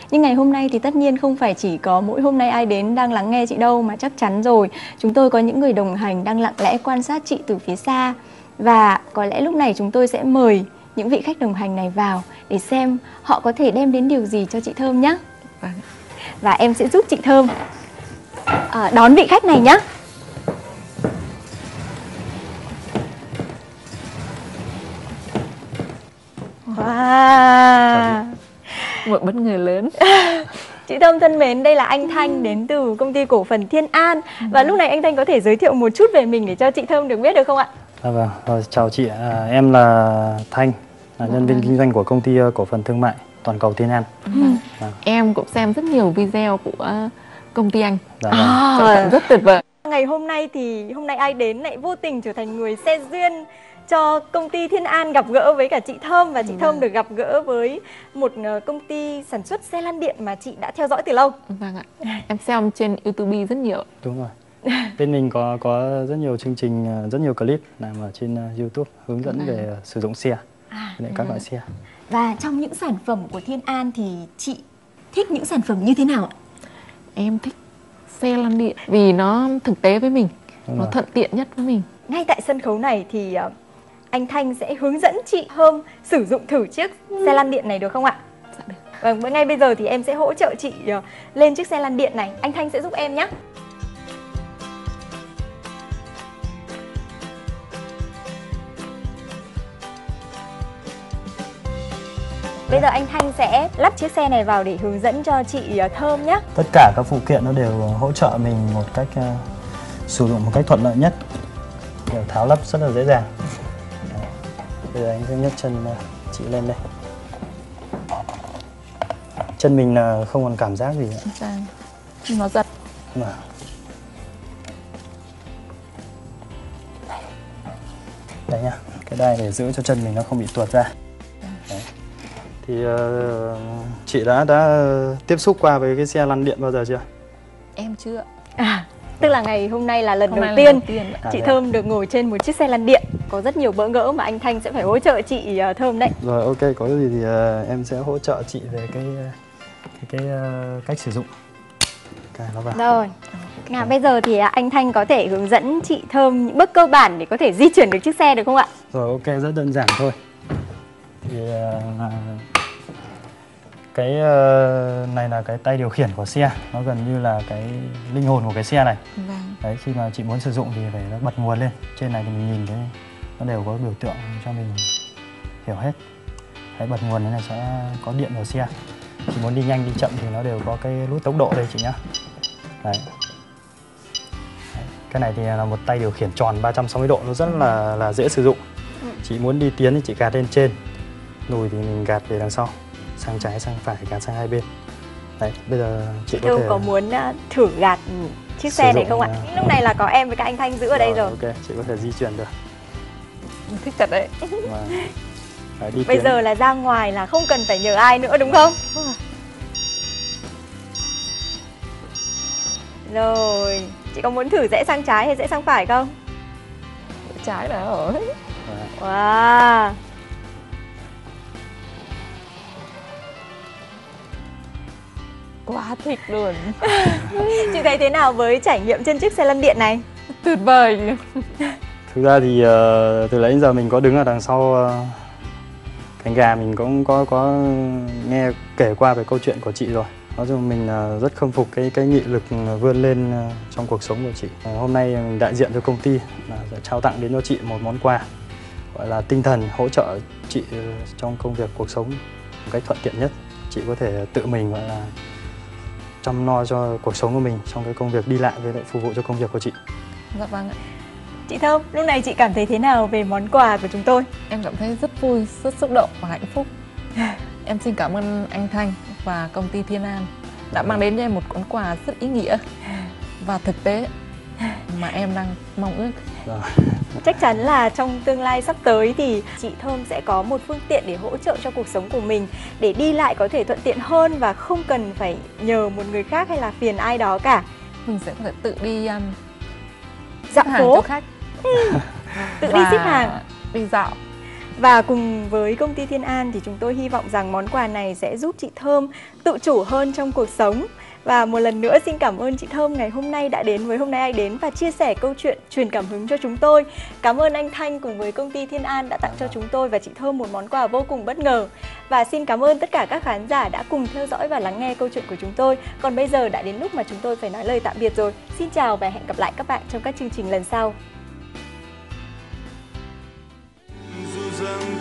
Nhưng ngày hôm nay thì tất nhiên không phải chỉ có mỗi Hôm Nay Ai Đến đang lắng nghe chị đâu, mà chắc chắn rồi chúng tôi có những người đồng hành đang lặng lẽ quan sát chị từ phía xa. Và có lẽ lúc này chúng tôi sẽ mời những vị khách đồng hành này vào để xem họ có thể đem đến điều gì cho chị Thơm nhé. Và em sẽ giúp chị Thơm đón vị khách này nhé. Wow. Một bất ngờ lớn. Chị Thơm thân mến, đây là anh Thanh đến từ công ty cổ phần Thiên An. Và lúc này anh Thanh có thể giới thiệu một chút về mình để cho chị Thơm được biết được không ạ? Vâng, chào chị, em là Thanh, là nhân viên kinh doanh của công ty cổ phần thương mại toàn cầu Thiên An. Em cũng xem rất nhiều video của công ty anh. Rất tuyệt vời. Ngày hôm nay thì Hôm Nay Ai Đến lại vô tình trở thành người xe duyên cho công ty Thiên An gặp gỡ với cả chị Thơm. Và chị Thơm được gặp gỡ với một công ty sản xuất xe lăn điện mà chị đã theo dõi từ lâu. Vâng ạ, em xem trên YouTube rất nhiều. Đúng rồi. Bên mình có rất nhiều chương trình, rất nhiều clip làm ở trên YouTube hướng dẫn về sử dụng xe, các loại xe. Và trong những sản phẩm của Thiên An thì chị thích những sản phẩm như thế nào ạ? Em thích xe lăn điện vì nó thực tế với mình, nó thuận tiện nhất với mình. Ngay tại sân khấu này thì anh Thanh sẽ hướng dẫn chị Thơm sử dụng thử chiếc xe lăn điện này được không ạ? Dạ được. Vâng, ngay bây giờ thì em sẽ hỗ trợ chị lên chiếc xe lăn điện này. Anh Thanh sẽ giúp em nhé. Bây giờ anh Thanh sẽ lắp chiếc xe này vào để hướng dẫn cho chị Thơm nhé. Tất cả các phụ kiện nó đều hỗ trợ mình một cách sử dụng một cách thuận lợi nhất, đều tháo lắp rất là dễ dàng. Bây giờ anh sẽ nhấc chân chị lên đây. Chân mình không còn cảm giác gì nữa. Nó giật. Đây nhá, cái đai để giữ cho chân mình nó không bị tuột ra. Đấy. Thì chị đã tiếp xúc qua với cái xe lăn điện bao giờ chưa? Em chưa. Tức là ngày hôm nay là lần đầu tiên chị Thơm được ngồi trên một chiếc xe lăn điện. Có rất nhiều bỡ ngỡ mà anh Thanh sẽ phải hỗ trợ chị Thơm đấy. Rồi, ok, có gì thì em sẽ hỗ trợ chị về cái cách sử dụng. Nó vào. Rồi. Bây giờ thì anh Thanh có thể hướng dẫn chị Thơm những bước cơ bản để có thể di chuyển được chiếc xe được không ạ? Rồi, ok, rất đơn giản thôi. Thì cái này là cái tay điều khiển của xe, nó gần như là cái linh hồn của cái xe này. Đấy, khi mà chị muốn sử dụng thì phải nó bật nguồn lên. Trên này thì mình nhìn thấy nó đều có biểu tượng cho mình hiểu hết. Đấy, bật nguồn thế này sẽ có điện vào xe. Chị muốn đi nhanh đi chậm thì nó đều có cái nút tốc độ đây chị nhá. Đấy. Cái này thì là một tay điều khiển tròn 360 độ, nó rất là dễ sử dụng. Chị muốn đi tiến thì chị gạt lên trên, lùi thì mình gạt về đằng sau, sang trái sang phải gạt sang hai bên. Đấy, bây giờ chị có thể có muốn thử gạt chiếc xe này không ạ? Lúc này là có em với cả anh Thanh giữ ở đây rồi. Ok, chị có thể di chuyển được. Thích thật đấy. Đấy, đi bây giờ là ra ngoài là không cần phải nhờ ai nữa đúng không? Rồi, chị có muốn thử rẽ sang trái hay rẽ sang phải không? Trái là rồi. Wow. Quá thích luôn. Chị thấy thế nào với trải nghiệm trên chiếc xe lăn điện này? Tuyệt vời. Thực ra thì từ nãy đến giờ mình có đứng ở đằng sau cánh gà, mình cũng có nghe kể qua về câu chuyện của chị rồi. Nói chung mình rất khâm phục cái nghị lực vươn lên trong cuộc sống của chị. Hôm nay mình đại diện cho công ty là sẽ trao tặng đến cho chị một món quà gọi là tinh thần, hỗ trợ chị trong công việc cuộc sống một cách thuận tiện nhất. Chị có thể tự mình gọi là chăm lo cho cuộc sống của mình trong cái công việc đi lại với lại phục vụ cho công việc của chị. Dạ vâng ạ. Chị Thơm, lúc này chị cảm thấy thế nào về món quà của chúng tôi? Em cảm thấy rất vui, rất xúc động và hạnh phúc. Em xin cảm ơn anh Thanh và công ty Thiên An đã mang đến cho em một món quà rất ý nghĩa và thực tế mà em đang mong ước. Chắc chắn là trong tương lai sắp tới thì chị Thơm sẽ có một phương tiện để hỗ trợ cho cuộc sống của mình, để đi lại có thể thuận tiện hơn và không cần phải nhờ một người khác hay là phiền ai đó cả. Mình sẽ có thể tự đi dạo phố cho khách. Tự đi ship hàng, đi dạo. Và cùng với công ty Thiên An thì chúng tôi hy vọng rằng món quà này sẽ giúp chị Thơm tự chủ hơn trong cuộc sống. Và một lần nữa xin cảm ơn chị Thơm ngày hôm nay đã đến với Hôm Nay Ai Đến và chia sẻ câu chuyện truyền cảm hứng cho chúng tôi. Cảm ơn anh Thanh cùng với công ty Thiên An đã tặng cho chúng tôi và chị Thơm một món quà vô cùng bất ngờ. Và xin cảm ơn tất cả các khán giả đã cùng theo dõi và lắng nghe câu chuyện của chúng tôi. Còn bây giờ đã đến lúc mà chúng tôi phải nói lời tạm biệt rồi. Xin chào và hẹn gặp lại các bạn trong các chương trình lần sau. Dù rằng